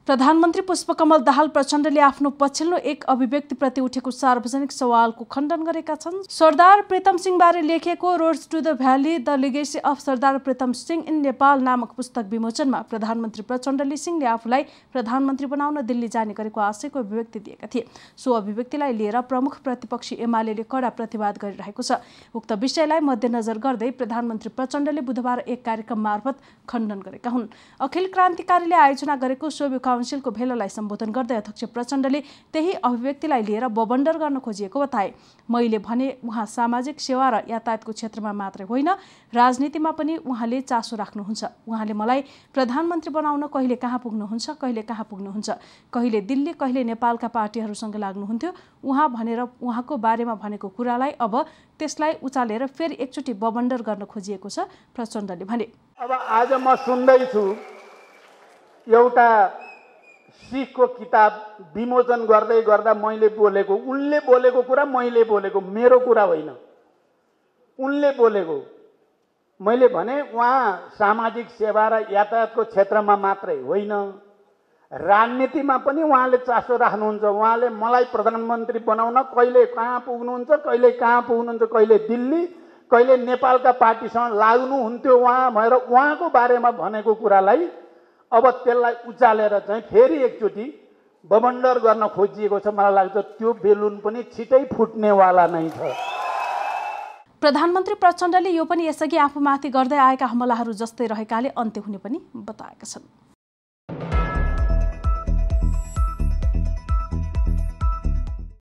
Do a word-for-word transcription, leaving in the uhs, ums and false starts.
प्रधानमन्त्री पुष्पकमल दाहाल प्रचण्डले आफ्नो पछिल्लो एक अभिव्यक्तिप्रति उठेको सार्वजनिक सवालको खण्डन गरेका छन्। सरदार प्रीतम सिंहबारे लेखिएको roads to the valley the legacy of Sardar Pritam Singh in Nepal नामक पुस्तक विमोचनमा प्रधानमन्त्री प्रचण्डले सिंहले आफूलाई प्रधानमन्त्री बनाउन दिल्ली जाने गरेको आशयको अभिव्यक्ति दिएका थिए। सो अभिव्यक्तिलाई लिएर प्रमुख प्रतिपक्षी एमालेले कडा प्रतिवाद गरिरहेको छ। उक्त विषयलाई मध्यनजर गर्दै प्रधानमन्त्री प्रचण्डले बुधबार एक कार्यक्रम मार्फत खण्डन गरेका हुन्। अखिल क्रान्तिकारीले आयोजना गरेको सोभि काउन्सिलको भेलालाई सम्बोधन गर्दै अध्यक्ष प्रचण्डले त्यही अभिव्यक्तिलाई लिएर बबन्डर गर्न खोजिएको बताए। मैले भने उहाँ सामाजिक सेवा र यातायातको क्षेत्रमा मात्रै होइन, राजनीतिमा पनि उहाँले चासो राख्नुहुन्छ। उहाँले मलाई प्रधानमन्त्री बनाउन कहिले कहाँ पुग्नुहुन्छ, कहिले कहाँ पुग्नुहुन्छ, कहिले दिल्ली, कहिले नेपालका पार्टीहरूसँग लाग्नुहुन्थ्यो उहाँ भनेर उहाँको बारेमा भनेको कुरालाई अब त्यसलाई उचालेर फेरि एकचोटि बबन्डर गर्न खोजिएको छ, प्रचण्डले भने। अब आज म सुन्दैछु एउटा सिखको किताब विमोचन गर्दै गर्दा मैले बोलेको, उनले बोलेको कुरा मैले बोलेको, मेरो कुरा होइन, उनले बोलेको। मैले भने उहाँ सामाजिक सेवा र यातायातको क्षेत्रमा मात्रै होइन, राजनीतिमा पनि उहाँले चासो राख्नुहुन्छ। उहाँले मलाई प्रधानमन्त्री बनाउन कहिले कहाँ पुग्नुहुन्छ, कहिले कहाँ पुग्नुहुन्छ, कहिले दिल्ली, कहिले नेपालका पार्टीसँग लाग्नुहुन्थ्यो उहाँ भनेर उहाँको बारेमा भनेको कुरालाई अब त्यसलाई उचालेर चाहिँ फेरि एकचोटि बबन्डर गर्न खोजिएको छ। मलाई लाग्छ त्यो बेलुन पनि छिटै फुट्नेवाला नै छ। प्रधानमन्त्री प्रचण्डले यो पनि यसअघि आफूमाथि गर्दै आएका हमलाहरू जस्तै रहेकाले अन्त्य हुने पनि बताएका छन्।